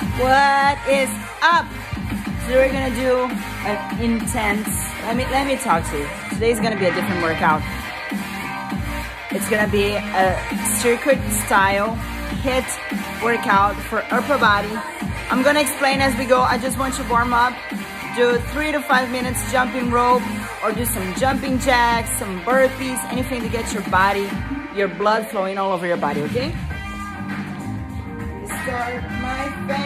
What is up? So we're gonna do an intense, let me talk to you. Today's gonna be a different workout. It's gonna be a circuit style HIIT workout for upper body. I'm gonna explain as we go. I just want you to warm up. Do 3 to 5 minutes jumping rope, or do some jumping jacks, some burpees, anything to get your body, your blood flowing all over your body, okay? Start my